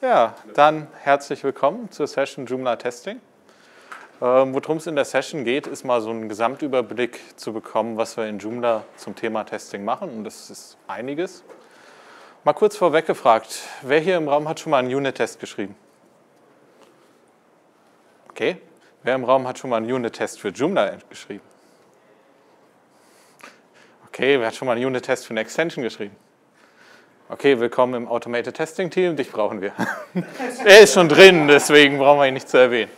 Ja, dann herzlich willkommen zur Session Joomla Testing. Worum es in der Session geht, ist mal so einen Gesamtüberblick zu bekommen, was wir in Joomla zum Thema Testing machen. Und das ist einiges. Mal kurz vorweg gefragt, wer hier im Raum hat schon mal einen Unit-Test geschrieben? Okay. Wer im Raum hat schon mal einen Unit-Test für Joomla geschrieben? Okay, wer hat schon mal einen Unit-Test für eine Extension geschrieben? Okay, willkommen im Automated Testing Team, dich brauchen wir. Er ist schon drin, deswegen brauchen wir ihn nicht zu erwähnen.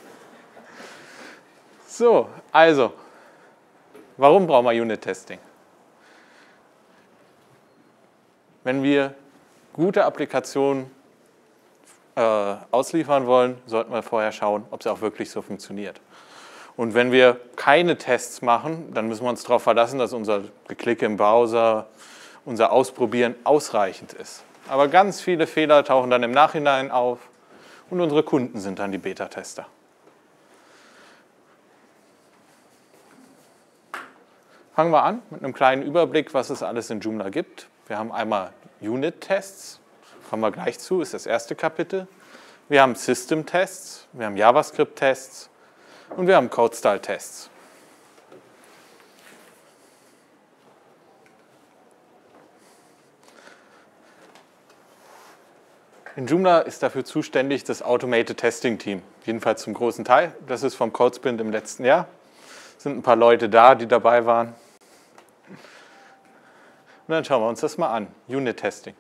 So, also, warum brauchen wir Unit-Testing? Wenn wir gute Applikationen ausliefern wollen, sollten wir vorher schauen, ob es auch wirklich so funktioniert. Und wenn wir keine Tests machen, dann müssen wir uns darauf verlassen, dass unser Geklicke im Browser, unser Ausprobieren ausreichend ist. Aber ganz viele Fehler tauchen dann im Nachhinein auf und unsere Kunden sind dann die Beta-Tester. Fangen wir an mit einem kleinen Überblick, was es alles in Joomla gibt. Wir haben einmal Unit-Tests, kommen wir gleich zu, ist das erste Kapitel. Wir haben System-Tests, wir haben JavaScript-Tests und wir haben Code-Style-Tests. In Joomla ist dafür zuständig das Automated Testing Team, jedenfalls zum großen Teil. Das ist vom Codesprint im letzten Jahr. Es sind ein paar Leute da, die dabei waren. Und dann schauen wir uns das mal an, Unit-Testing.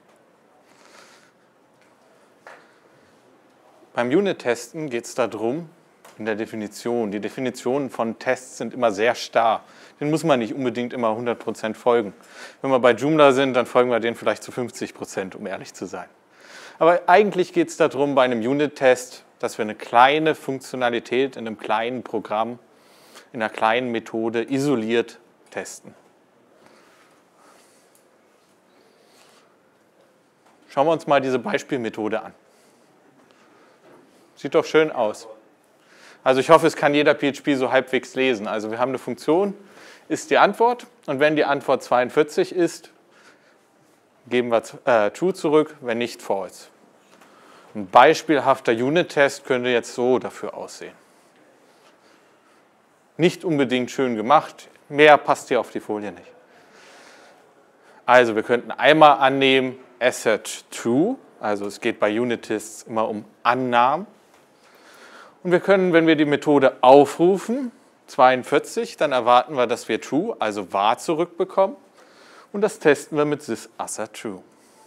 Beim Unit-Testen geht es darum, in der Definition, die Definitionen von Tests sind immer sehr starr. Den muss man nicht unbedingt immer 100% folgen. Wenn wir bei Joomla sind, dann folgen wir denen vielleicht zu 50%, um ehrlich zu sein. Aber eigentlich geht es darum, bei einem Unit-Test, dass wir eine kleine Funktionalität in einem kleinen Programm, in einer kleinen Methode isoliert testen. Schauen wir uns mal diese Beispielmethode an. Sieht doch schön aus. Also ich hoffe, es kann jeder PHP so halbwegs lesen. Also wir haben eine Funktion, ist die Antwort. Und wenn die Antwort 42 ist, geben wir True zurück, wenn nicht False. Ein beispielhafter Unit-Test könnte jetzt so dafür aussehen. Nicht unbedingt schön gemacht, mehr passt hier auf die Folie nicht. Also wir könnten einmal annehmen, Asset True, also es geht bei Unit-Tests immer um Annahmen. Und wir können, wenn wir die Methode aufrufen, 42, dann erwarten wir, dass wir True, also wahr zurückbekommen. Und das testen wir mit sysAssertTrue.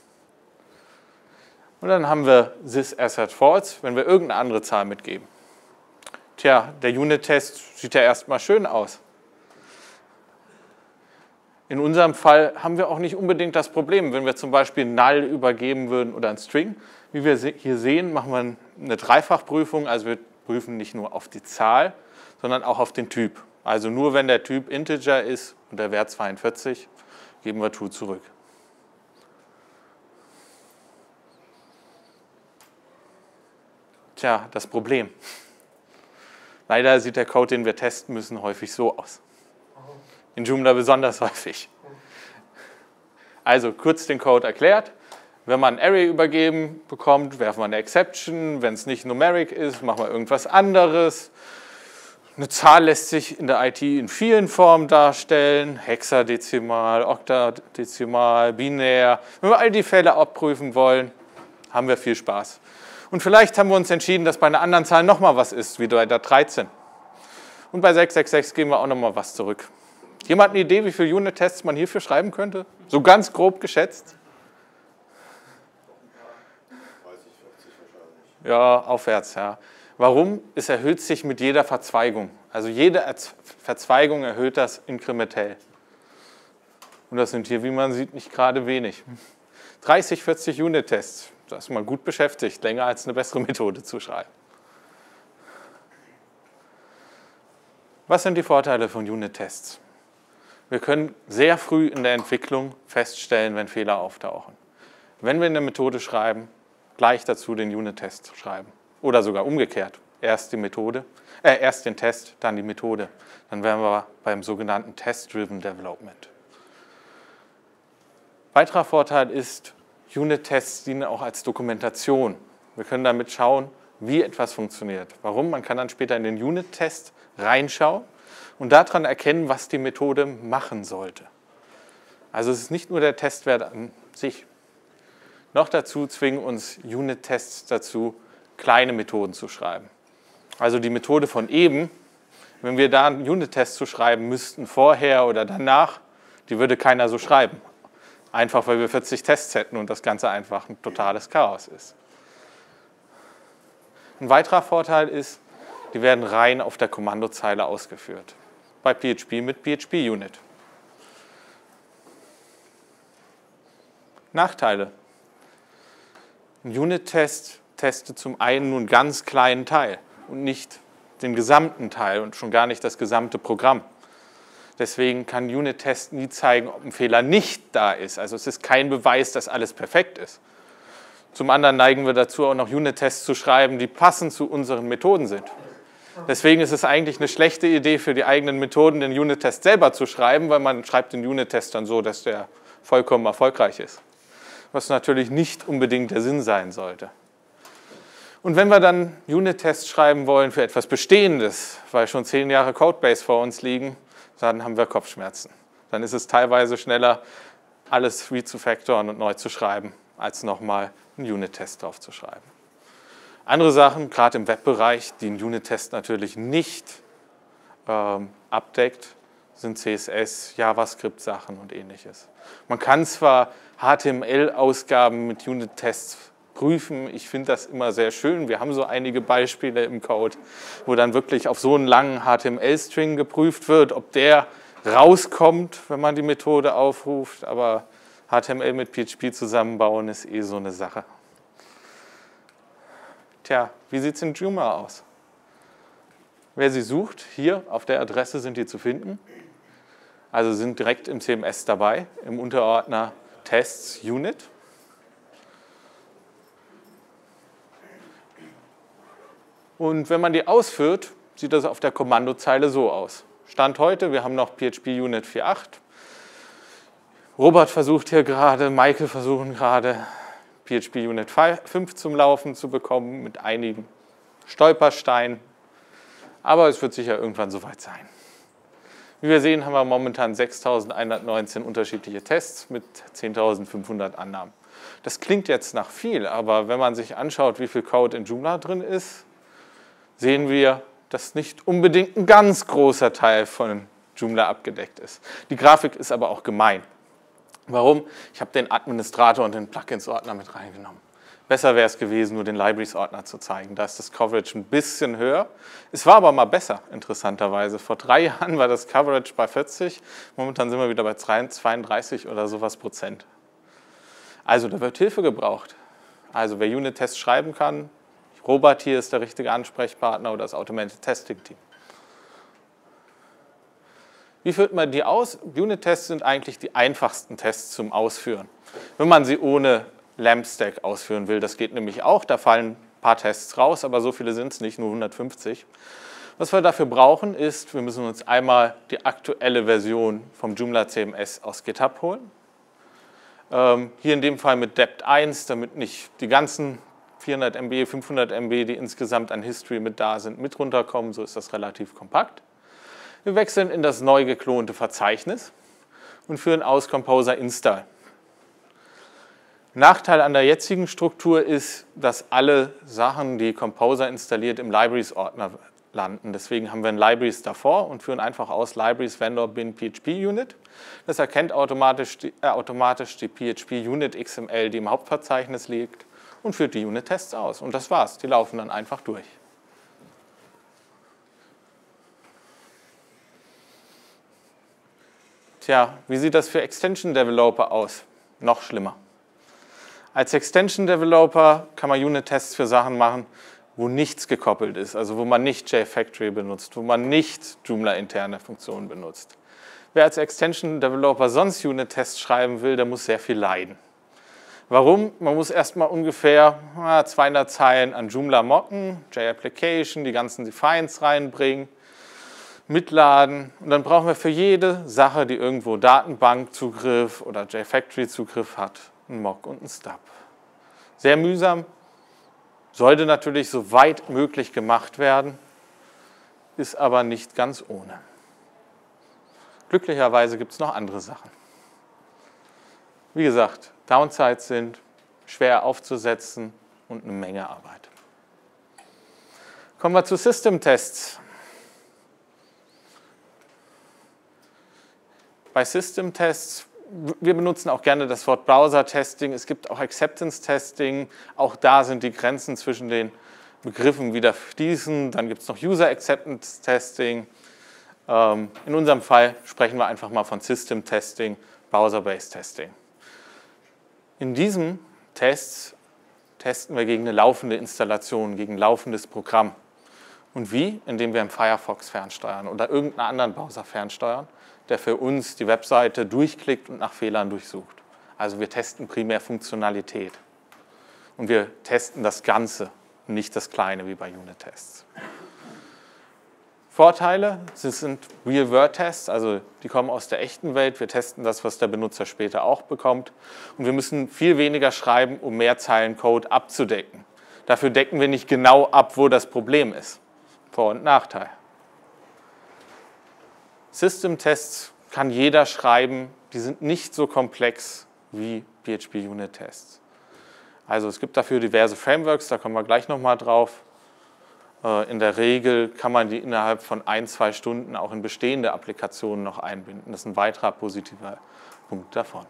Und dann haben wir sysAssertFalse, wenn wir irgendeine andere Zahl mitgeben. Tja, der Unit-Test sieht ja erstmal schön aus. In unserem Fall haben wir auch nicht unbedingt das Problem, wenn wir zum Beispiel null übergeben würden oder ein String. Wie wir hier sehen, machen wir eine Dreifachprüfung, also wir prüfen nicht nur auf die Zahl, sondern auch auf den Typ. Also nur wenn der Typ Integer ist und der Wert 42, geben wir True zurück. Tja, das Problem. Leider sieht der Code, den wir testen müssen, häufig so aus. In Joomla besonders häufig. Also kurz den Code erklärt. Wenn man ein Array übergeben bekommt, werfen wir eine Exception. Wenn es nicht numeric ist, machen wir irgendwas anderes. Eine Zahl lässt sich in der IT in vielen Formen darstellen. Hexadezimal, Oktadezimal, binär. Wenn wir all die Fälle abprüfen wollen, haben wir viel Spaß. Und vielleicht haben wir uns entschieden, dass bei einer anderen Zahl nochmal was ist, wie bei der 13. Und bei 666 geben wir auch nochmal was zurück. Jemand eine Idee, wie viele Unit-Tests man hierfür schreiben könnte? So ganz grob geschätzt? 30, 40 wahrscheinlich. Ja, aufwärts, ja. Warum? Es erhöht sich mit jeder Verzweigung. Also jede Verzweigung erhöht das inkrementell. Und das sind hier, wie man sieht, nicht gerade wenig. 30, 40 Unit-Tests, das ist mal gut beschäftigt, länger als eine bessere Methode zu schreiben. Was sind die Vorteile von Unit-Tests? Wir können sehr früh in der Entwicklung feststellen, wenn Fehler auftauchen. Wenn wir eine Methode schreiben, gleich dazu den Unit-Test schreiben. Oder sogar umgekehrt. Erst den Test, dann die Methode. Dann wären wir beim sogenannten Test-Driven Development. Weiterer Vorteil ist, Unit-Tests dienen auch als Dokumentation. Wir können damit schauen, wie etwas funktioniert. Warum? Man kann dann später in den Unit-Test reinschauen und daran erkennen, was die Methode machen sollte. Also es ist nicht nur der Testwert an sich. Noch dazu zwingen uns Unit-Tests dazu, kleine Methoden zu schreiben. Also die Methode von eben, wenn wir da einen Unit-Test zu schreiben müssten, vorher oder danach, die würde keiner so schreiben. Einfach, weil wir 40 Tests hätten und das Ganze einfach ein totales Chaos ist. Ein weiterer Vorteil ist, die werden rein auf der Kommandozeile ausgeführt. Bei PHP mit PHP-Unit. Nachteile. Ein Unit-Test testet zum einen nur einen ganz kleinen Teil und nicht den gesamten Teil und schon gar nicht das gesamte Programm. Deswegen kann ein Unit-Test nie zeigen, ob ein Fehler nicht da ist. Also es ist kein Beweis, dass alles perfekt ist. Zum anderen neigen wir dazu, auch noch Unit-Tests zu schreiben, die passend zu unseren Methoden sind. Deswegen ist es eigentlich eine schlechte Idee für die eigenen Methoden, den Unit-Test selber zu schreiben, weil man schreibt den Unit-Test dann so, dass der vollkommen erfolgreich ist. Was natürlich nicht unbedingt der Sinn sein sollte. Und wenn wir dann Unit-Tests schreiben wollen für etwas Bestehendes, weil schon 10 Jahre Codebase vor uns liegen, dann haben wir Kopfschmerzen. Dann ist es teilweise schneller, alles refactoren und neu zu schreiben, als nochmal einen Unit-Test drauf zu schreiben. Andere Sachen, gerade im Webbereich, die ein Unit-Test natürlich nicht abdeckt, sind CSS, JavaScript-Sachen und ähnliches. Man kann zwar HTML-Ausgaben mit Unit-Tests prüfen, ich finde das immer sehr schön. Wir haben so einige Beispiele im Code, wo dann wirklich auf so einen langen HTML-String geprüft wird, ob der rauskommt, wenn man die Methode aufruft, aber HTML mit PHP zusammenbauen ist eh so eine Sache. Tja, wie sieht es in Joomla aus? Wer sie sucht, hier auf der Adresse sind die zu finden. Also sind direkt im CMS dabei, im Unterordner Tests Unit. Und wenn man die ausführt, sieht das auf der Kommandozeile so aus. Stand heute, wir haben noch PHP Unit 4.8. Robert versucht hier gerade, Michael versuchen gerade, PHP Unit 5 zum Laufen zu bekommen, mit einigen Stolpersteinen. Aber es wird sicher irgendwann soweit sein. Wie wir sehen, haben wir momentan 6.119 unterschiedliche Tests mit 10.500 Annahmen. Das klingt jetzt nach viel, aber wenn man sich anschaut, wie viel Code in Joomla drin ist, sehen wir, dass nicht unbedingt ein ganz großer Teil von Joomla abgedeckt ist. Die Grafik ist aber auch gemein. Warum? Ich habe den Administrator und den Plugins-Ordner mit reingenommen. Besser wäre es gewesen, nur den Libraries-Ordner zu zeigen. Da ist das Coverage ein bisschen höher. Es war aber mal besser, interessanterweise. Vor 3 Jahren war das Coverage bei 40. Momentan sind wir wieder bei 32 oder sowas Prozent. Also da wird Hilfe gebraucht. Also wer Unit-Tests schreiben kann, Robert hier ist der richtige Ansprechpartner oder das Automated Testing Team. Wie führt man die aus? Unit-Tests sind eigentlich die einfachsten Tests zum Ausführen. Wenn man sie ohne LAMP-Stack ausführen will, das geht nämlich auch, da fallen ein paar Tests raus, aber so viele sind es nicht, nur 150. Was wir dafür brauchen ist, wir müssen uns einmal die aktuelle Version vom Joomla CMS aus GitHub holen. Hier in dem Fall mit dept 1, damit nicht die ganzen 400 MB, 500 MB, die insgesamt an History mit da sind, mit runterkommen, so ist das relativ kompakt. Wir wechseln in das neu geklonte Verzeichnis und führen aus Composer install. Nachteil an der jetzigen Struktur ist, dass alle Sachen, die Composer installiert, im Libraries-Ordner landen. Deswegen haben wir ein Libraries davor und führen einfach aus Libraries Vendor bin PHP Unit. Das erkennt automatisch die PHP Unit XML, die im Hauptverzeichnis liegt, und führt die Unit-Tests aus. Und das war's, die laufen dann einfach durch. Tja, wie sieht das für Extension Developer aus? Noch schlimmer. Als Extension Developer kann man Unit-Tests für Sachen machen, wo nichts gekoppelt ist, also wo man nicht JFactory benutzt, wo man nicht Joomla-interne Funktionen benutzt. Wer als Extension Developer sonst Unit-Tests schreiben will, der muss sehr viel leiden. Warum? Man muss erstmal ungefähr 200 Zeilen an Joomla mocken, JApplication, die ganzen Defines reinbringen, mitladen, und dann brauchen wir für jede Sache, die irgendwo Datenbankzugriff oder JFactory-Zugriff hat, einen Mock und einen Stub. Sehr mühsam, Sollte natürlich so weit möglich gemacht werden, ist aber nicht ganz ohne. Glücklicherweise gibt es noch andere Sachen. Wie gesagt, Downsides sind schwer aufzusetzen und eine Menge Arbeit. Kommen wir zu System-Tests. Bei System-Tests, wir benutzen auch gerne das Wort Browser-Testing, es gibt auch Acceptance-Testing, auch da sind die Grenzen zwischen den Begriffen wieder fließend, dann gibt es noch User-Acceptance-Testing. In unserem Fall sprechen wir einfach mal von System-Testing, Browser-Based Testing. In diesen Tests testen wir gegen eine laufende Installation, gegen ein laufendes Programm. Und wie? Indem wir im Firefox fernsteuern oder irgendeinen anderen Browser fernsteuern, der für uns die Webseite durchklickt und nach Fehlern durchsucht. Also wir testen primär Funktionalität. Und wir testen das Ganze, nicht das Kleine wie bei Unit-Tests. Vorteile, sie sind Real-World-Tests, also die kommen aus der echten Welt. Wir testen das, was der Benutzer später auch bekommt. Und wir müssen viel weniger schreiben, um mehr Zeilen Code abzudecken. Dafür decken wir nicht genau ab, wo das Problem ist. Vor- und Nachteil. System-Tests kann jeder schreiben, die sind nicht so komplex wie PHP-Unit-Tests. Also es gibt dafür diverse Frameworks, da kommen wir gleich nochmal drauf. In der Regel kann man die innerhalb von 1-2 Stunden auch in bestehende Applikationen noch einbinden. Das ist ein weiterer positiver Punkt davon.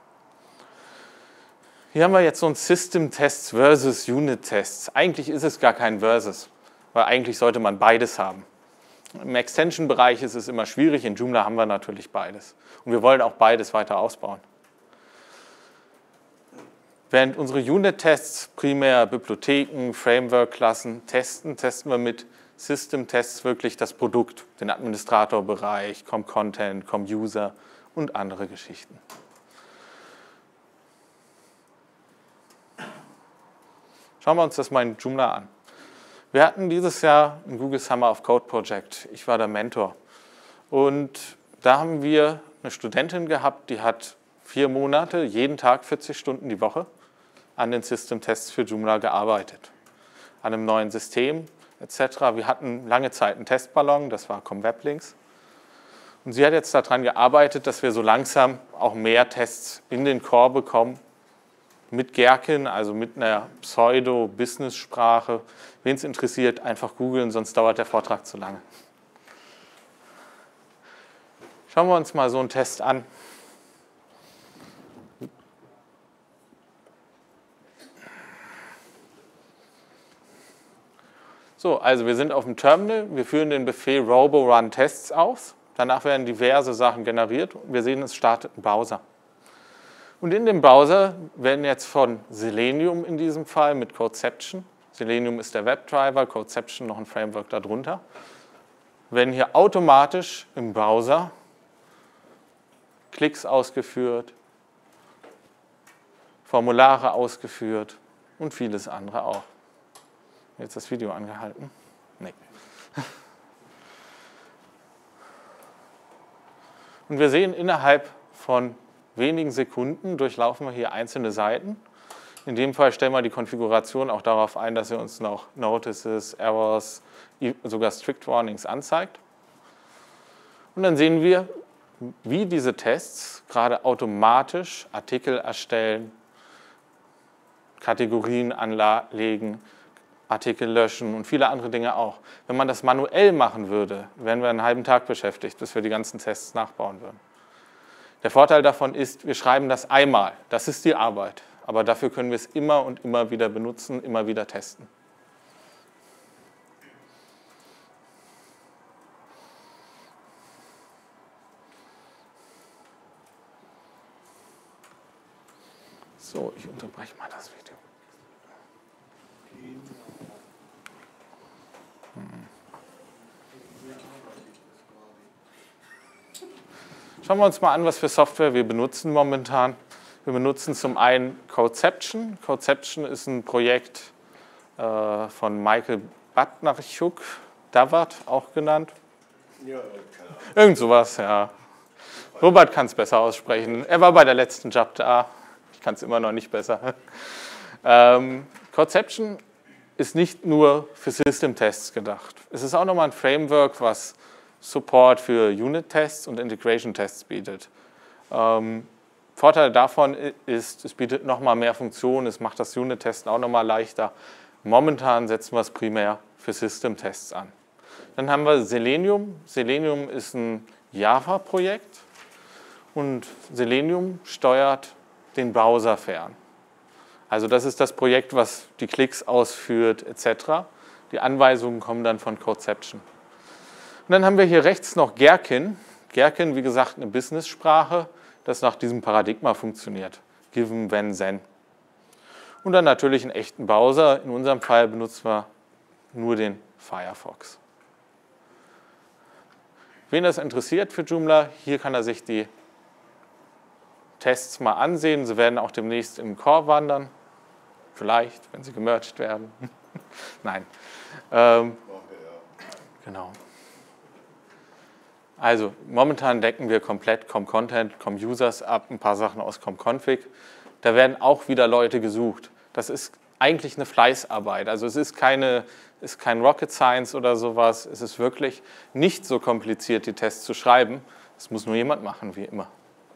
Hier haben wir jetzt so ein System-Tests versus Unit-Tests. Eigentlich ist es gar kein Versus, weil eigentlich sollte man beides haben. Im Extension-Bereich ist es immer schwierig, in Joomla haben wir natürlich beides. Und wir wollen auch beides weiter ausbauen. Während unsere Unit-Tests primär Bibliotheken, Framework-Klassen testen, testen wir mit System-Tests wirklich das Produkt, den Administratorbereich, Com-Content, Com-User und andere Geschichten. Schauen wir uns das mal in Joomla an. Wir hatten dieses Jahr ein Google Summer of Code Project. Ich war der Mentor. Und da haben wir eine Studentin gehabt, die hat 4 Monate, jeden Tag 40 Stunden die Woche an den System-Tests für Joomla gearbeitet. An einem neuen System etc. Wir hatten lange Zeit einen Testballon, das war Com-Weblinks. Und sie hat jetzt daran gearbeitet, dass wir so langsam auch mehr Tests in den Core bekommen, mit Gherkin, also mit einer Pseudo-Business-Sprache. Wen es interessiert, einfach googeln, sonst dauert der Vortrag zu lange. Schauen wir uns mal so einen Test an. So, also wir sind auf dem Terminal, wir führen den Befehl robo-run-tests aus. Danach werden diverse Sachen generiert und wir sehen, es startet ein Browser. Und in dem Browser werden jetzt von Selenium in diesem Fall mit Codeception, Selenium ist der Webdriver, Codeception noch ein Framework darunter, werden hier automatisch im Browser Klicks ausgeführt, Formulare ausgeführt und vieles andere auch. Jetzt das Video angehalten? Nee. Und wir sehen, innerhalb von wenigen Sekunden durchlaufen wir hier einzelne Seiten. In dem Fall stellen wir die Konfiguration auch darauf ein, dass er uns noch Notices, Errors, sogar Strict Warnings anzeigt. Und dann sehen wir, wie diese Tests gerade automatisch Artikel erstellen, Kategorien anlegen, Artikel löschen und viele andere Dinge auch. Wenn man das manuell machen würde, wären wir einen halben Tag beschäftigt, bis wir die ganzen Tests nachbauen würden. Der Vorteil davon ist, wir schreiben das einmal. Das ist die Arbeit. Aber dafür können wir es immer und immer wieder benutzen, immer wieder testen. So, ich unterbreche mal das Video. Schauen wir uns mal an, was für Software wir benutzen momentan. Wir benutzen zum einen Codeception. Codeception ist ein Projekt von Michael Badnarchuk, Davart auch genannt. Ja, keine Ahnung. Irgend sowas, ja. Robert kann es besser aussprechen. Er war bei der letzten Job da. Ich kann es immer noch nicht besser. Codeception ist nicht nur für System-Tests gedacht. Es ist auch nochmal ein Framework, was Support für Unit-Tests und Integration-Tests bietet. Vorteil davon ist, es bietet nochmal mehr Funktionen, es macht das Unit-Testen auch nochmal leichter. Momentan setzen wir es primär für System-Tests an. Dann haben wir Selenium. Selenium ist ein Java-Projekt und Selenium steuert den Browser fern. Also das ist das Projekt, was die Klicks ausführt etc. Die Anweisungen kommen dann von Codeception. Und dann haben wir hier rechts noch Gherkin. Gherkin, wie gesagt, eine Business-Sprache, das nach diesem Paradigma funktioniert. Given, when, then. Und dann natürlich einen echten Browser. In unserem Fall benutzen wir nur den Firefox. Wen das interessiert für Joomla, hier kann er sich die Tests mal ansehen. Sie werden auch demnächst im Core wandern. Vielleicht, wenn sie gemerged werden. Nein. Genau. Also momentan decken wir komplett Com-Content, Com-Users ab, ein paar Sachen aus Com-Config. Da werden auch wieder Leute gesucht. Das ist eigentlich eine Fleißarbeit. Also es ist kein Rocket Science oder sowas. Es ist wirklich nicht so kompliziert, die Tests zu schreiben. Das muss nur jemand machen, wie immer.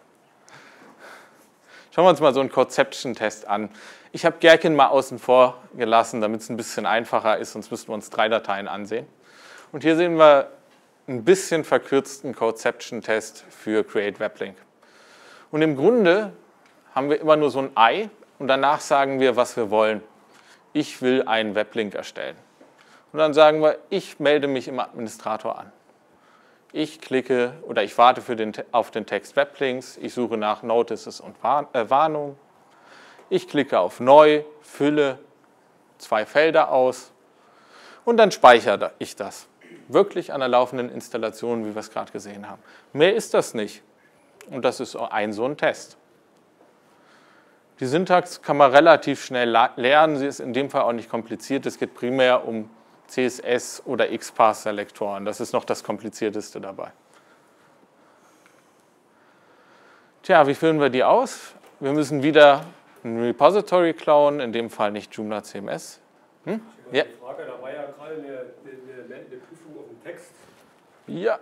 Schauen wir uns mal so einen Codeception-Test an. Ich habe Gherkin mal außen vor gelassen, damit es ein bisschen einfacher ist, sonst müssten wir uns 3 Dateien ansehen. Und hier sehen wir einen bisschen verkürzten Codeception-Test für Create WebLink. Und im Grunde haben wir immer nur so ein I und danach sagen wir, was wir wollen. Ich will einen Weblink erstellen. Und dann sagen wir, ich melde mich im Administrator an. Ich klicke oder ich warte auf den Text Weblinks, ich suche nach Notices und Warnungen. Ich klicke auf Neu, fülle 2 Felder aus und dann speichere ich das. Wirklich an der laufenden Installation, wie wir es gerade gesehen haben. Mehr ist das nicht. Und das ist so ein Test. Die Syntax kann man relativ schnell lernen. Sie ist in dem Fall auch nicht kompliziert. Es geht primär um CSS oder XPath-Selektoren. Das ist noch das Komplizierteste dabei. Tja, wie führen wir die aus? Wir müssen wieder ein Repository klauen, in dem Fall nicht Joomla CMS. Ja. Die Frage, da war ja gerade eine Prüfung auf dem Text. Ja.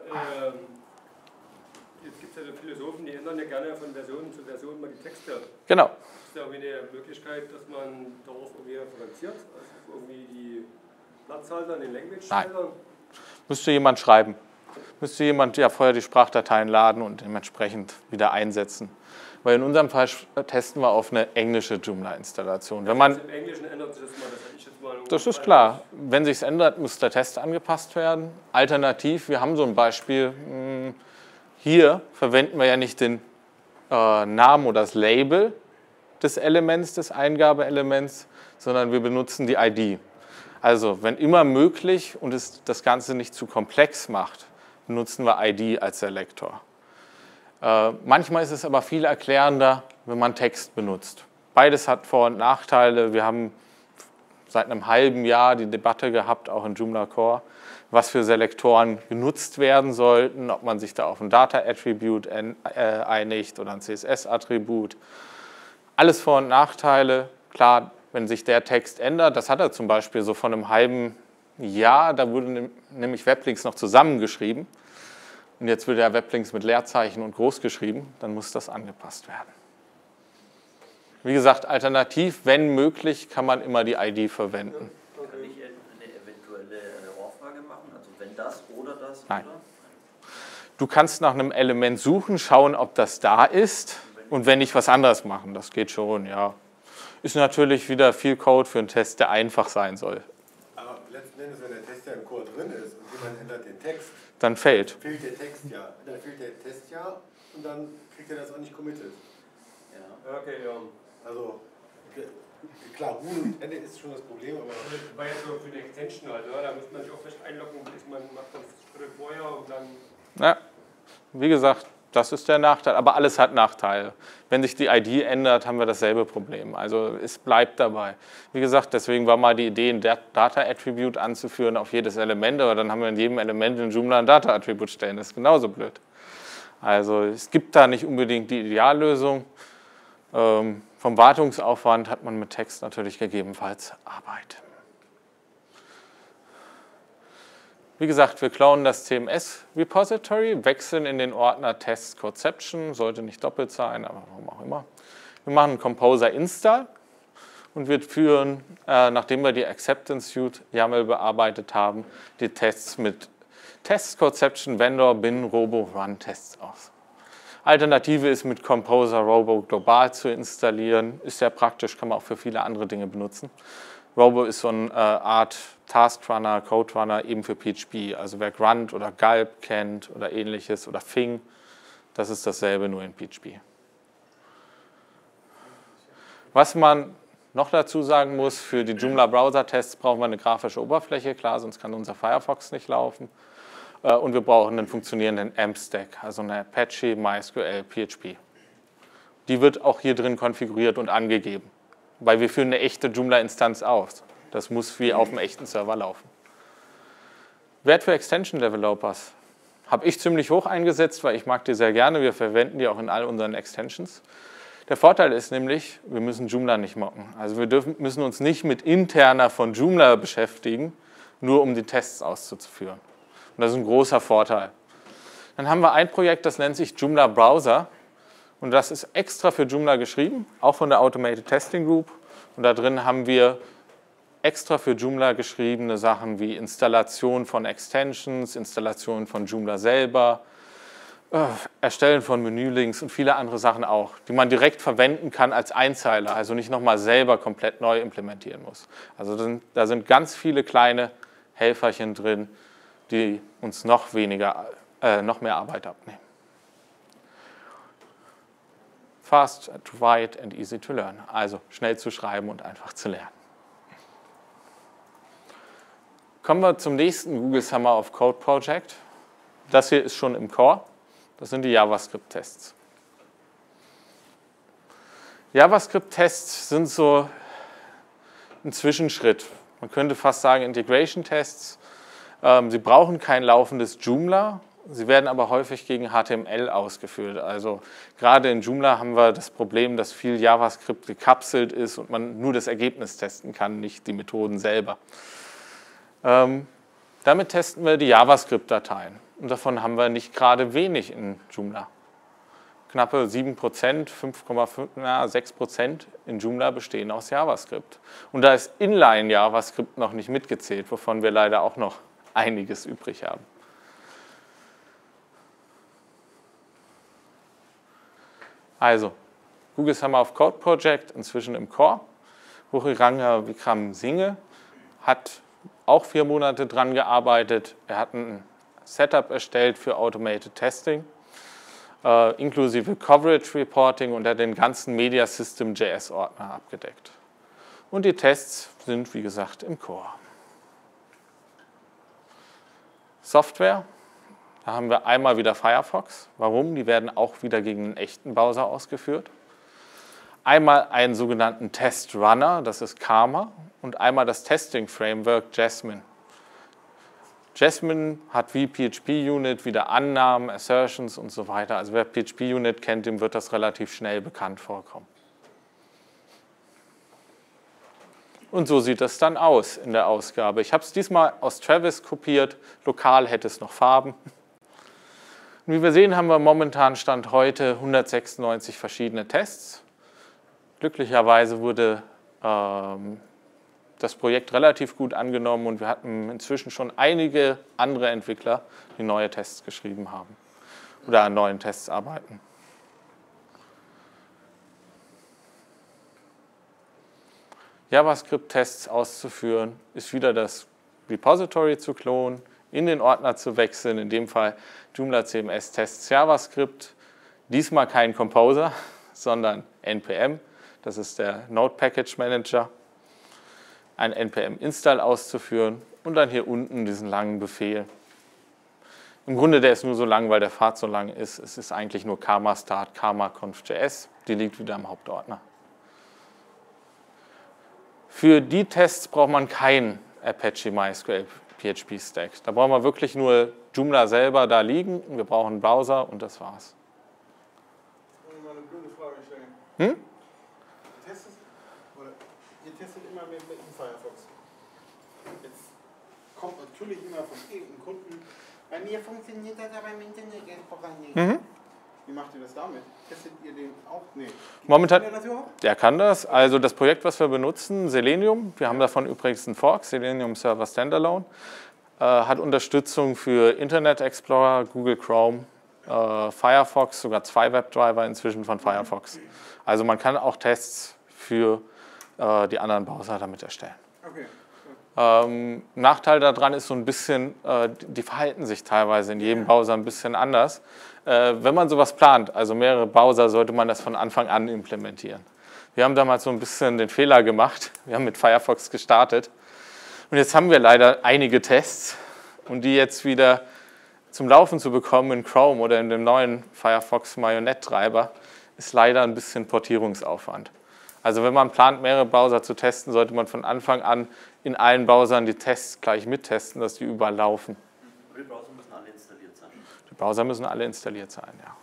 Jetzt gibt es ja so Philosophen, die ändern ja gerne von Version zu Version mal die Texte. Genau. Ist da irgendwie eine Möglichkeit, dass man darauf irgendwie referenziert? Also irgendwie die Platzhalter in den Language-Feldern? Müsste jemand schreiben. Müsste jemand ja vorher die Sprachdateien laden und dementsprechend wieder einsetzen. Weil in unserem Fall testen wir auf eine englische Joomla-Installation. Wenn man, im Englischen ändert sich das mal, das hätte ich jetzt mal. Das ist klar. Wenn sich es ändert, muss der Test angepasst werden. Alternativ, wir haben so ein Beispiel. Hier verwenden wir ja nicht den Namen oder das Label des Elements, des Eingabeelements, sondern wir benutzen die ID. Also, wenn immer möglich und es das Ganze nicht zu komplex macht, benutzen wir ID als Selektor. Manchmal ist es aber viel erklärender, wenn man Text benutzt. Beides hat Vor- und Nachteile. Wir haben seit einem halben Jahr die Debatte gehabt, auch in Joomla Core, was für Selektoren genutzt werden sollten, ob man sich da auf ein Data-Attribute einigt oder ein CSS-Attribut. Alles Vor- und Nachteile. Klar, wenn sich der Text ändert, das hat er zum Beispiel so von einem halben Jahr, da wurde nämlich Weblinks noch zusammengeschrieben und jetzt wird ja Weblinks mit Leerzeichen und groß geschrieben, dann muss das angepasst werden. Wie gesagt, alternativ, wenn möglich, kann man immer die ID verwenden. Kann ich eine eventuelle Errorfrage machen? Also wenn das oder das? Nein. Oder? Du kannst nach einem Element suchen, schauen, ob das da ist und wenn nicht, was anderes machen. Das geht schon, ja. Ist natürlich wieder viel Code für einen Test, der einfach sein soll. Aber letzten Endes, wenn der Test ja im Code drin ist und jemand ändert den Text, dann fehlt der Text ja. Dann fehlt der Test ja und dann kriegt er das auch nicht committed. Ja. Okay, ja. Also, klar, Ruhe und Ende ist schon das Problem, aber. Das war jetzt so für die Extension halt, ne? Da muss man sich auch vielleicht einloggen, man macht das Schritte vorher und dann. Ja, wie gesagt, das ist der Nachteil, aber alles hat Nachteile. Wenn sich die ID ändert, haben wir dasselbe Problem. Also es bleibt dabei. Wie gesagt, deswegen war mal die Idee, ein Data-Attribute anzuführen auf jedes Element, aber dann haben wir in jedem Element in Joomla ein Data-Attribute stellen. Das ist genauso blöd. Also es gibt da nicht unbedingt die Ideallösung. Vom Wartungsaufwand hat man mit Text natürlich gegebenenfalls Arbeit. Wie gesagt, wir klonen das CMS-Repository, wechseln in den Ordner Test-Conception, sollte nicht doppelt sein, aber warum auch immer. Wir machen einen Composer-Install und wir führen, nachdem wir die Acceptance-Suite YAML bearbeitet haben, die Tests mit Test-Conception Vendor bin Robo Run Tests aus. Alternative ist mit Composer Robo global zu installieren, ist sehr praktisch, kann man auch für viele andere Dinge benutzen. Robo ist so eine Art Taskrunner, Coderunner eben für PHP. Also wer Grunt oder Gulp kennt oder ähnliches oder Fing, das ist dasselbe, nur in PHP. Was man noch dazu sagen muss, für die Joomla-Browser-Tests brauchen wir eine grafische Oberfläche, klar, sonst kann unser Firefox nicht laufen. Und wir brauchen einen funktionierenden AMP-Stack, also eine Apache, MySQL, PHP. Die wird auch hier drin konfiguriert und angegeben, weil wir führen eine echte Joomla-Instanz aus. Das muss wie auf einem echten Server laufen. Wert für Extension Developers habe ich ziemlich hoch eingesetzt, weil ich mag die sehr gerne. Wir verwenden die auch in all unseren Extensions. Der Vorteil ist nämlich, wir müssen Joomla nicht mocken. Also wir müssen uns nicht mit interner von Joomla beschäftigen, nur um die Tests auszuführen. Und das ist ein großer Vorteil. Dann haben wir ein Projekt, das nennt sich Joomla Browser. Und das ist extra für Joomla geschrieben, auch von der Automated Testing Group. Und da drin haben wir extra für Joomla geschriebene Sachen wie Installation von Extensions, Installation von Joomla selber, Erstellen von Menülinks und viele andere Sachen auch, die man direkt verwenden kann als Einzeiler, also nicht nochmal selber komplett neu implementieren muss. Also da sind ganz viele kleine Helferchen drin, die uns noch mehr Arbeit abnehmen. Fast to write and easy to learn. Also schnell zu schreiben und einfach zu lernen. Kommen wir zum nächsten Google Summer of Code Project. Das hier ist schon im Core. Das sind die JavaScript-Tests. JavaScript-Tests sind so ein Zwischenschritt. Man könnte fast sagen Integration-Tests. Sie brauchen kein laufendes Joomla. Sie werden aber häufig gegen HTML ausgeführt. Also gerade in Joomla haben wir das Problem, dass viel JavaScript gekapselt ist und man nur das Ergebnis testen kann, nicht die Methoden selber. Damit testen wir die JavaScript-Dateien. Und davon haben wir nicht gerade wenig in Joomla. Knappe 7%, 6% in Joomla bestehen aus JavaScript. Und da ist Inline JavaScript noch nicht mitgezählt, wovon wir leider auch noch einiges übrig haben. Also, Google Summer of Code Project, inzwischen im Core. Hochiranga Vikram Singhe hat auch 4 Monate dran gearbeitet. Er hat ein Setup erstellt für Automated Testing, inklusive Coverage Reporting, und er hat den ganzen Media System JS-Ordner abgedeckt. Und die Tests sind, wie gesagt, im Core. Software, da haben wir einmal wieder Firefox. Warum? Die werden auch wieder gegen einen echten Browser ausgeführt. Einmal einen sogenannten Test Runner, das ist Karma, und einmal das Testing Framework Jasmine. Jasmine hat wie PHP-Unit wieder Annahmen, Assertions und so weiter. Also wer PHP-Unit kennt, dem wird das relativ schnell bekannt vorkommen. Und so sieht das dann aus in der Ausgabe. Ich habe es diesmal aus Travis kopiert, lokal hätte es noch Farben. Und wie wir sehen, haben wir momentan Stand heute 196 verschiedene Tests. Glücklicherweise wurde das Projekt relativ gut angenommen und wir hatten inzwischen schon einige andere Entwickler, die neue Tests geschrieben haben oder an neuen Tests arbeiten. JavaScript-Tests auszuführen, ist wieder das Repository zu klonen, in den Ordner zu wechseln, in dem Fall Joomla CMS Tests JavaScript, diesmal kein Composer, sondern NPM, das ist der Node Package Manager, ein NPM-Install auszuführen und dann hier unten diesen langen Befehl. Im Grunde, der ist nur so lang, weil der Pfad so lang ist. Es ist eigentlich nur karma start, karma conf.js, die liegt wieder im Hauptordner. Für die Tests braucht man keinen Apache MySQL PHP Stack. Da brauchen wir wirklich nur Joomla selber da liegen. Wir brauchen einen Browser und das war's. Ich will mal eine blöde Frage stellen. Ihr testet immer mit dem Firefox. Jetzt kommt natürlich immer von irgendeinem Kunden. Bei mir funktioniert das aber im Internet einfach nicht. Wie macht ihr das damit? Testet ihr den auch? Nee. Momentan, Kann der das überhaupt? der kann das. Also das Projekt, was wir benutzen, Selenium, wir haben davon übrigens einen Fork, Selenium Server Standalone, hat Unterstützung für Internet Explorer, Google Chrome, Firefox, sogar 2 Webdriver inzwischen von Firefox. Also man kann auch Tests für die anderen Browser damit erstellen. Okay. Nachteil daran ist so ein bisschen, die verhalten sich teilweise in jedem Browser ein bisschen anders. Wenn man sowas plant, also mehrere Browser, sollte man das von Anfang an implementieren. Wir haben damals so ein bisschen den Fehler gemacht. Wir haben mit Firefox gestartet und jetzt haben wir leider einige Tests und die jetzt wieder zum Laufen zu bekommen in Chrome oder in dem neuen Firefox Marionette-Treiber ist leider ein bisschen Portierungsaufwand. Also wenn man plant, mehrere Browser zu testen, sollte man von Anfang an in allen Browsern die Tests gleich mittesten, dass die überall laufen. Die Browser müssen alle installiert sein. Die Browser müssen alle installiert sein, ja.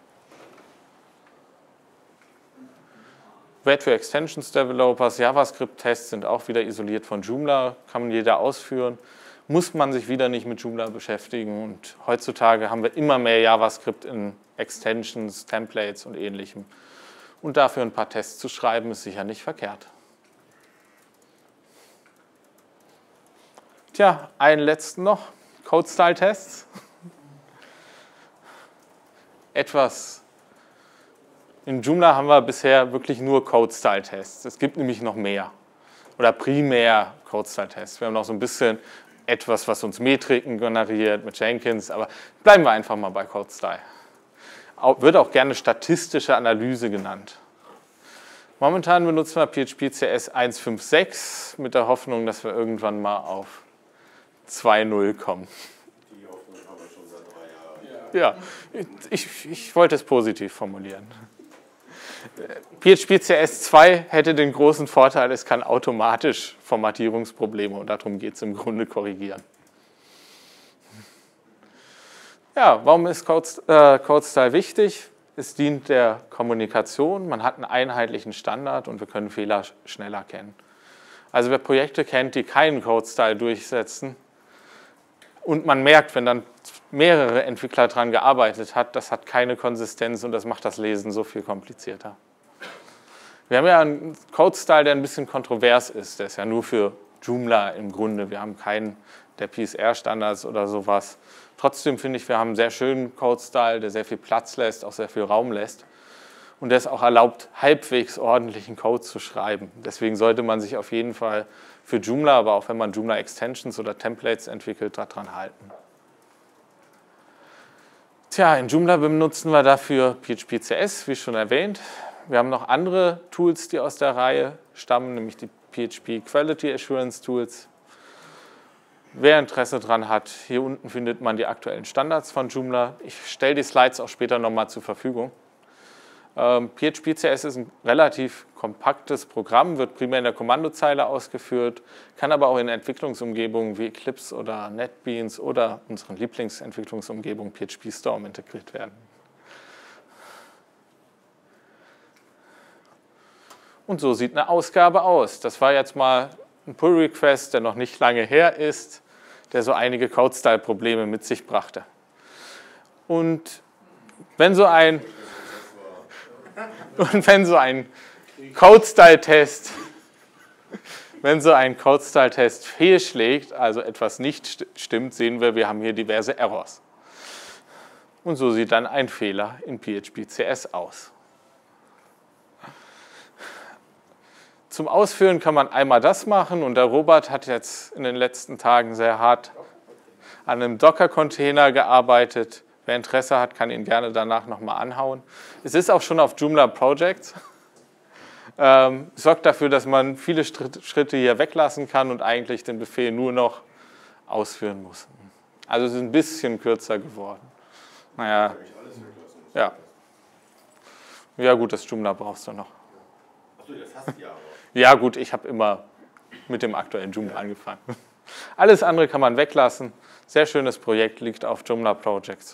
Wert für Extensions Developers, JavaScript-Tests sind auch wieder isoliert von Joomla, kann jeder ausführen. Muss man sich wieder nicht mit Joomla beschäftigen. Und heutzutage haben wir immer mehr JavaScript in Extensions, Templates und Ähnlichem. Und dafür ein paar Tests zu schreiben, ist sicher nicht verkehrt. Tja, einen letzten noch, Code-Style-Tests. In Joomla haben wir bisher wirklich nur Code-Style-Tests. Es gibt nämlich noch mehr. Oder primär Code-Style-Tests. Wir haben noch so ein bisschen etwas, was uns Metriken generiert mit Jenkins, aber bleiben wir einfach mal bei Code-Style. Wird auch gerne statistische Analyse genannt. Momentan benutzen wir PHP CS 1.5.6 mit der Hoffnung, dass wir irgendwann mal auf 2.0 kommen. Die Hoffnung haben wir schon seit 3 Jahren. Ja, ich wollte es positiv formulieren. PHP CS 2 hätte den großen Vorteil, es kann automatisch Formatierungsprobleme und darum geht es im Grunde korrigieren. Ja, warum ist Code-Style wichtig? Es dient der Kommunikation, man hat einen einheitlichen Standard und wir können Fehler schnell erkennen. Also wer Projekte kennt, die keinen Code-Style durchsetzen und man merkt, wenn dann mehrere Entwickler daran gearbeitet hat, das hat keine Konsistenz und das macht das Lesen so viel komplizierter. Wir haben ja einen Code-Style, der ein bisschen kontrovers ist, der ist ja nur für Joomla im Grunde, wir haben keinen der PSR-Standards oder sowas. Trotzdem finde ich, wir haben einen sehr schönen Code-Style, der sehr viel Platz lässt, auch sehr viel Raum lässt. Und der es auch erlaubt, halbwegs ordentlichen Code zu schreiben. Deswegen sollte man sich auf jeden Fall für Joomla, aber auch wenn man Joomla-Extensions oder Templates entwickelt, daran halten. Tja, in Joomla benutzen wir dafür PHP CS, wie schon erwähnt. Wir haben noch andere Tools, die aus der Reihe stammen, nämlich die PHP Quality Assurance Tools. Wer Interesse daran hat, hier unten findet man die aktuellen Standards von Joomla. Ich stelle die Slides auch später nochmal zur Verfügung. PHP CS ist ein relativ kompaktes Programm, wird primär in der Kommandozeile ausgeführt, kann aber auch in Entwicklungsumgebungen wie Eclipse oder NetBeans oder unseren Lieblingsentwicklungsumgebung PHP Storm integriert werden. Und so sieht eine Ausgabe aus. Das war jetzt mal ein Pull-Request, der noch nicht lange her ist, der so einige Code-Style-Probleme mit sich brachte. Und wenn so ein Code-Style-Test fehlschlägt, also etwas nicht stimmt, sehen wir haben hier diverse Errors. Und so sieht dann ein Fehler in PHP CS aus. Zum Ausführen kann man einmal das machen und der Robert hat jetzt in den letzten Tagen sehr hart an einem Docker-Container gearbeitet. Wer Interesse hat, kann ihn gerne danach nochmal anhauen. Es ist auch schon auf Joomla Projects. Sorgt dafür, dass man viele Schritte hier weglassen kann und eigentlich den Befehl nur noch ausführen muss. Also es ist ein bisschen kürzer geworden. Naja, ja. Ja gut, das Joomla brauchst du noch. Achso, das hast du ja aber. Ja gut, ich habe immer mit dem aktuellen Joomla angefangen. Alles andere kann man weglassen. Sehr schönes Projekt, liegt auf Joomla Projects.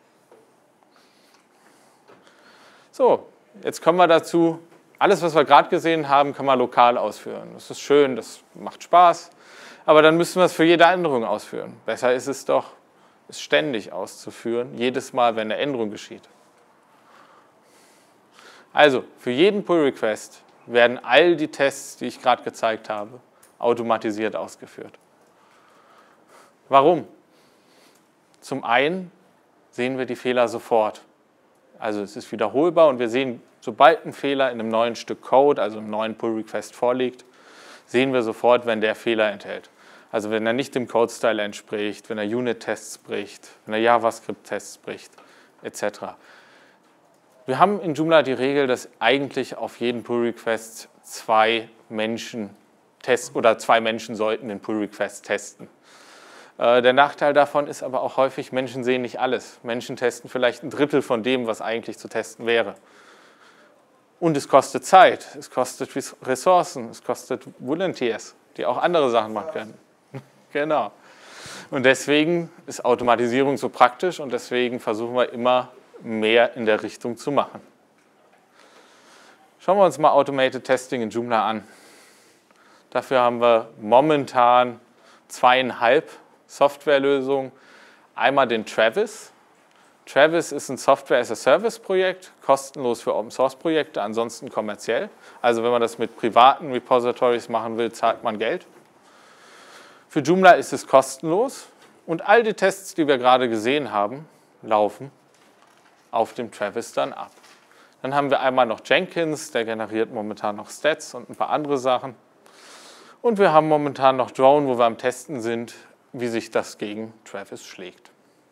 So, jetzt kommen wir dazu. Alles, was wir gerade gesehen haben, kann man lokal ausführen. Das ist schön, das macht Spaß. Aber dann müssen wir es für jede Änderung ausführen. Besser ist es doch, es ständig auszuführen, jedes Mal, wenn eine Änderung geschieht. Also, für jeden Pull-Request werden all die Tests, die ich gerade gezeigt habe, automatisiert ausgeführt. Warum? Zum einen sehen wir die Fehler sofort. Also es ist wiederholbar und wir sehen, sobald ein Fehler in einem neuen Stück Code, also einem neuen Pull-Request vorliegt, sehen wir sofort, wenn der Fehler enthält. Also wenn er nicht dem Code-Style entspricht, wenn er Unit-Tests bricht, wenn er JavaScript-Tests bricht, etc. Wir haben in Joomla die Regel, dass eigentlich auf jeden Pull-Request zwei Menschen sollten den Pull-Request testen. Der Nachteil davon ist aber auch häufig, Menschen sehen nicht alles. Menschen testen vielleicht ein Drittel von dem, was eigentlich zu testen wäre. Und es kostet Zeit, es kostet Ressourcen, es kostet Volunteers, die auch andere Sachen machen können. Genau. Und deswegen ist Automatisierung so praktisch und deswegen versuchen wir immer mehr in der Richtung zu machen. Schauen wir uns mal Automated Testing in Joomla an. Dafür haben wir momentan 2,5 Softwarelösungen. Einmal den Travis. Travis ist ein Software-as-a-Service-Projekt, kostenlos für Open-Source-Projekte, ansonsten kommerziell. Also wenn man das mit privaten Repositories machen will, zahlt man Geld. Für Joomla ist es kostenlos und all die Tests, die wir gerade gesehen haben, laufen auf dem Travis dann ab. Dann haben wir einmal noch Jenkins, der generiert momentan noch Stats und ein paar andere Sachen. Und wir haben momentan noch Drone, wo wir am Testen sind, wie sich das gegen Travis schlägt.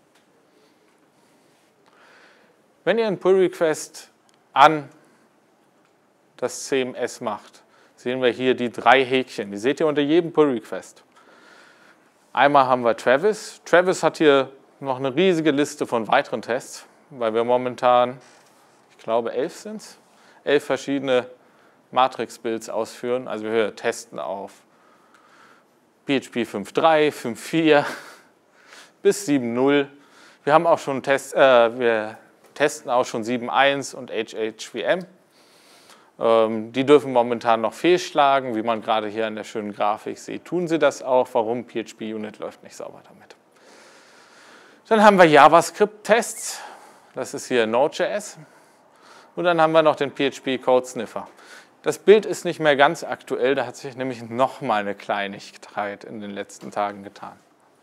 Wenn ihr einen Pull-Request an das CMS macht, sehen wir hier die 3 Häkchen. Die seht ihr unter jedem Pull-Request. Einmal haben wir Travis. Travis hat hier noch eine riesige Liste von weiteren Tests, weil wir momentan, ich glaube 11 sind es, 11 verschiedene Matrix-Builds ausführen. Also wir testen auf PHP 5.3, 5.4 bis 7.0. Wir haben auch schon wir testen auch schon 7.1 und HHVM. Die dürfen momentan noch fehlschlagen, wie man gerade hier in der schönen Grafik sieht. Tun sie das auch? Warum? PHP-Unit läuft nicht sauber damit. Dann haben wir JavaScript-Tests. Das ist hier Node.js. Und dann haben wir noch den PHP-Code-Sniffer. Das Bild ist nicht mehr ganz aktuell, da hat sich nämlich nochmal eine Kleinigkeit in den letzten Tagen getan.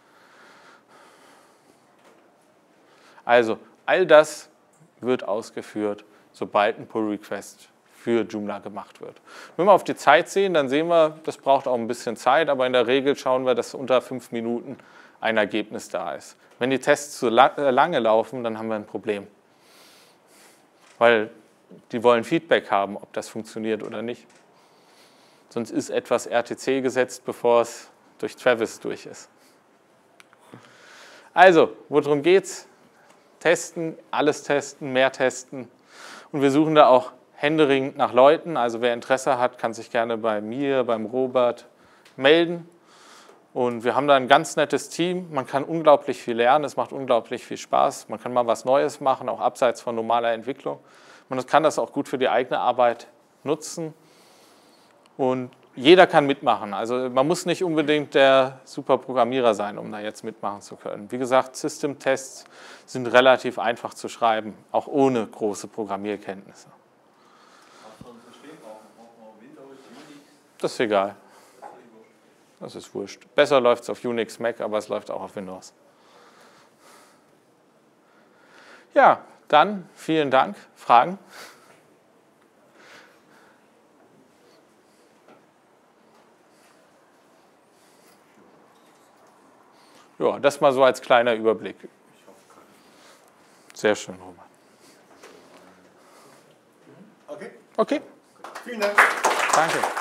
Also, all das wird ausgeführt, sobald ein Pull-Request für Joomla gemacht wird. Wenn wir auf die Zeit sehen, dann sehen wir, das braucht auch ein bisschen Zeit, aber in der Regel schauen wir, dass unter 5 Minuten ein Ergebnis da ist. Wenn die Tests zu lange laufen, dann haben wir ein Problem. Weil die wollen Feedback haben, ob das funktioniert oder nicht. Sonst ist etwas RTC gesetzt, bevor es durch Travis durch ist. Also, worum geht's? Testen, alles testen, mehr testen. Und wir suchen da auch händeringend nach Leuten. Also wer Interesse hat, kann sich gerne bei mir, beim Robert melden. Und wir haben da ein ganz nettes Team. Man kann unglaublich viel lernen, es macht unglaublich viel Spaß. Man kann mal was Neues machen, auch abseits von normaler Entwicklung. Man kann das auch gut für die eigene Arbeit nutzen. Und jeder kann mitmachen. Also man muss nicht unbedingt der Superprogrammierer sein, um da jetzt mitmachen zu können. Wie gesagt, System-Tests sind relativ einfach zu schreiben, auch ohne große Programmierkenntnisse. Das ist egal. Das ist wurscht. Besser läuft es auf Unix, Mac, aber es läuft auch auf Windows. Ja, dann vielen Dank. Fragen? Ja, das mal so als kleiner Überblick. Sehr schön, Roman. Okay. Okay. Vielen Dank. Danke.